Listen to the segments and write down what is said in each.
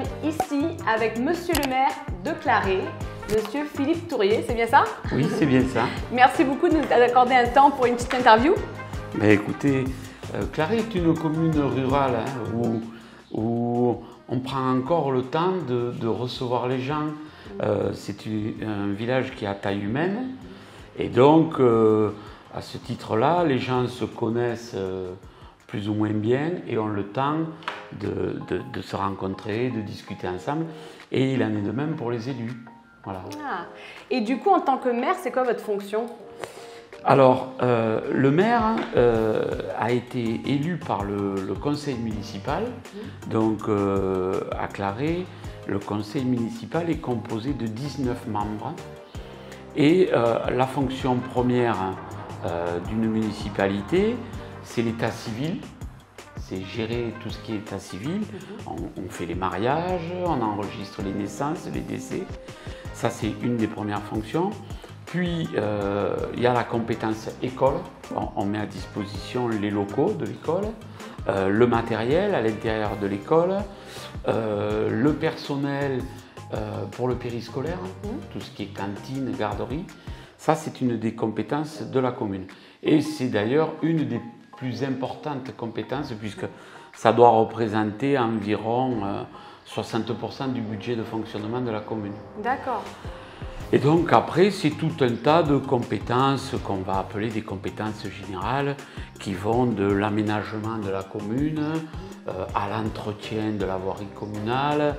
ici avec Monsieur le maire de Claré, Monsieur Philippe Tourrier, c'est bien ça? Oui, c'est bien ça. Merci beaucoup de nous accorder un temps pour une petite interview. Ben, écoutez, Claré est une commune rurale où on prend encore le temps de recevoir les gens. C'est un village qui est à taille humaine et donc à ce titre-là, les gens se connaissent plus ou moins bien et ont le temps de se rencontrer, de discuter ensemble, et il en est de même pour les élus. Voilà. Ah. Et du coup, en tant que maire, c'est quoi votre fonction? Alors, le maire a été élu par le conseil municipal. Donc, à Claré, le conseil municipal est composé de 19 membres. Et la fonction première d'une municipalité, c'est l'état civil. C'est gérer tout ce qui est état civil. On fait les mariages, on enregistre les naissances, les décès. Ça, c'est une des premières fonctions. Puis, il y a la compétence école. On met à disposition les locaux de l'école, le matériel à l'intérieur de l'école, le personnel pour le périscolaire, tout ce qui est cantine, garderie. Ça, c'est une des compétences de la commune. Et c'est d'ailleurs une des plus importantes compétences puisque ça doit représenter environ 60% du budget de fonctionnement de la commune. D'accord. Et donc après, c'est tout un tas de compétences qu'on va appeler des compétences générales qui vont de l'aménagement de la commune à l'entretien de la voirie communale,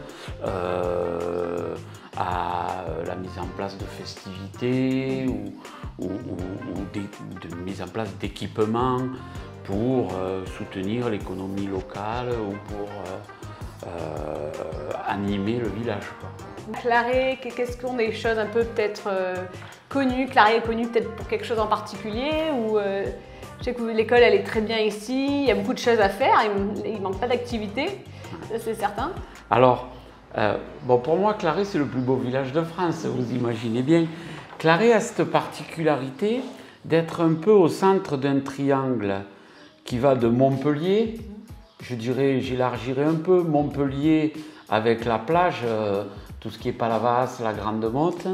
à la mise en place de festivités ou de mise en place d'équipements pour soutenir l'économie locale ou pour animer le village, quoi. Claré, qu'est-ce qu'on des choses un peu peut-être connues? Claré est connu peut-être pour quelque chose en particulier ou je sais que l'école elle est très bien ici, il y a beaucoup de choses à faire, il ne manque pas d'activités, c'est certain. Alors, bon, pour moi, Claré, c'est le plus beau village de France, vous imaginez bien. Claré a cette particularité d'être un peu au centre d'un triangle qui va de Montpellier, je dirais, j'élargirais un peu, Montpellier avec la plage, tout ce qui est Palavas, la Grande Motte,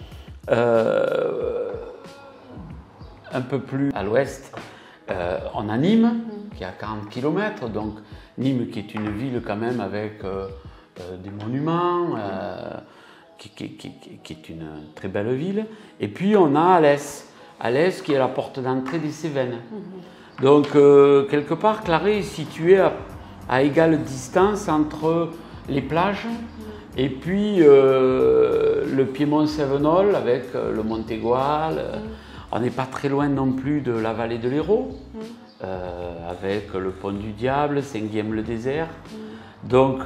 un peu plus à l'ouest, on a Nîmes, qui est à 40 km, donc Nîmes qui est une ville quand même avec des monuments, qui est une très belle ville. Et puis on a Alès, Alès qui est la porte d'entrée des Cévennes. Donc quelque part, Claré est situé à égale distance entre les plages et puis le Piémont-Cévenol avec le Montégoal. On n'est pas très loin non plus de la vallée de l'Hérault, avec le Pont du Diable, Saint-Guilhem-le-Désert. Donc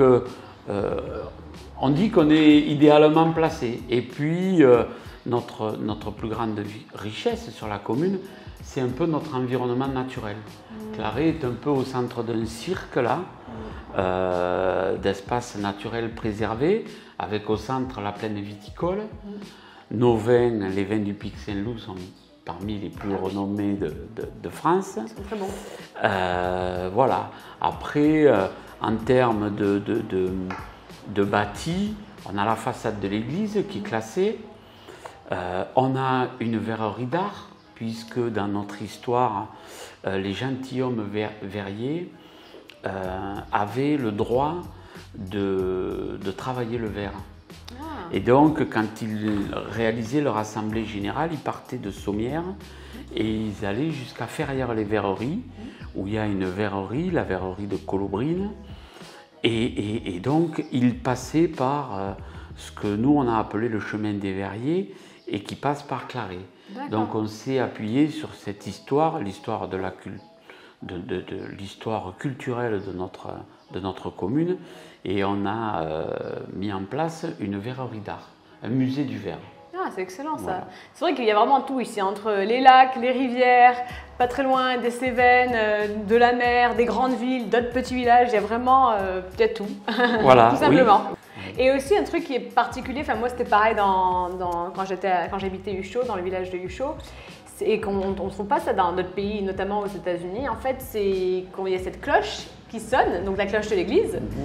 on dit qu'on est idéalement placé. Et puis notre plus grande richesse sur la commune, c'est un peu notre environnement naturel. Claré est un peu au centre d'un cirque là, d'espaces naturels préservés, avec au centre la plaine viticole. Nos vins, les vins du Pic Saint-Loup, sont parmi les plus renommés de France. Ils sont très bons. Voilà. Après, en termes de bâti, on a la façade de l'église qui est classée. On a une verrerie d'art, puisque dans notre histoire, les gentilshommes verriers avaient le droit de travailler le verre. Et donc, quand ils réalisaient leur assemblée générale, ils partaient de Sommières et ils allaient jusqu'à Ferrières-les-Verreries, où il y a une verrerie, la verrerie de Colobrine. Et donc, ils passaient par ce que nous, on a appelé le chemin des verriers et qui passe par Claré. Donc, on s'est appuyé sur cette histoire, l'histoire de l'histoire culturelle de notre commune, et on a mis en place une verrerie d'art, un musée du verre. Ah, c'est excellent ça. Voilà. C'est vrai qu'il y a vraiment tout ici, entre les lacs, les rivières, pas très loin des Cévennes, de la mer, des grandes villes, d'autres petits villages, il y a vraiment tout, Voilà, tout simplement. oui. Et aussi un truc qui est particulier, enfin moi c'était pareil quand j'habitais Huchot, dans le village de Huchot, et qu'on ne trouve pas ça dans d'autres pays, notamment aux États-Unis. En fait, c'est quand il y a cette cloche qui sonne, donc la cloche de l'église,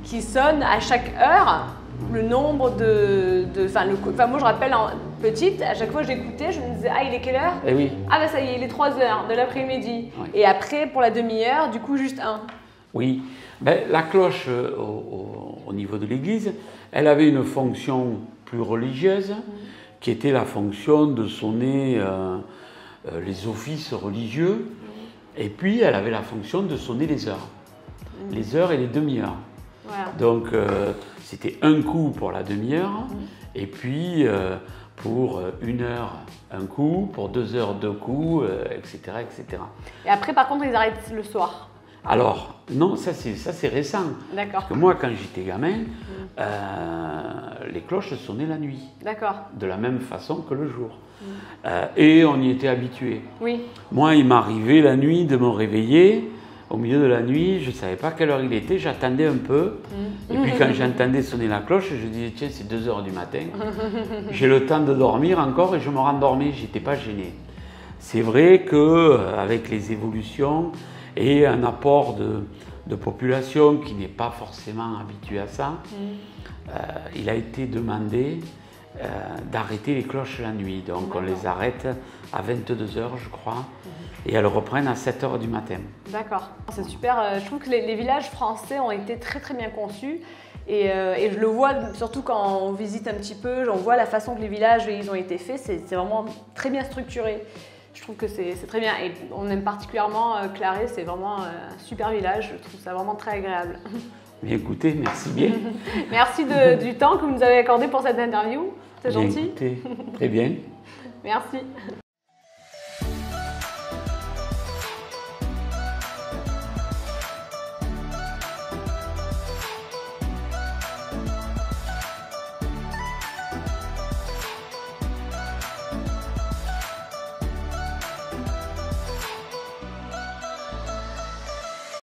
qui sonne à chaque heure le nombre enfin, moi je rappelle petite, à chaque fois que j'écoutais, je me disais ah il est quelle heure? Eh oui. Ah bah ça y est, il est 3 heures de l'après-midi. Oui. Et après pour la demi-heure, du coup juste un. Oui, ben, la cloche au niveau de l'église, elle avait une fonction plus religieuse qui était la fonction de sonner les offices religieux et puis elle avait la fonction de sonner les heures et les demi-heures. Voilà. Donc c'était un coup pour la demi-heure et puis pour 1 heure un coup, pour 2 heures 2 coups, etc., etc. Et après par contre ils arrêtent le soir. Alors, non, ça c'est récent. D'accord. Parce que moi, quand j'étais gamin, les cloches sonnaient la nuit, D'accord. de la même façon que le jour. Et on y était habitué. Oui. Moi, il m'arrivait la nuit de me réveiller. Au milieu de la nuit, je ne savais pas quelle heure il était, j'attendais un peu. Et puis quand j'entendais sonner la cloche, je disais, tiens, c'est 2 heures du matin. J'ai le temps de dormir encore et je me rendormais, je n'étais pas gêné. C'est vrai qu'avec les évolutions, et un apport de population qui n'est pas forcément habituée à ça, il a été demandé d'arrêter les cloches la nuit. Donc on les arrête à 22 h, je crois, et elles reprennent à 7 h du matin. D'accord, c'est super. Je trouve que les villages français ont été très très bien conçus. Et je le vois surtout quand on visite un petit peu, on voit la façon que les villages ils ont été faits, c'est vraiment très bien structuré. Je trouve que c'est très bien et on aime particulièrement Claré, c'est vraiment un super village, je trouve ça vraiment très agréable. Bien écoutez, merci bien. Merci du temps que vous nous avez accordé pour cette interview, c'est gentil. Écoutez, très bien. Merci.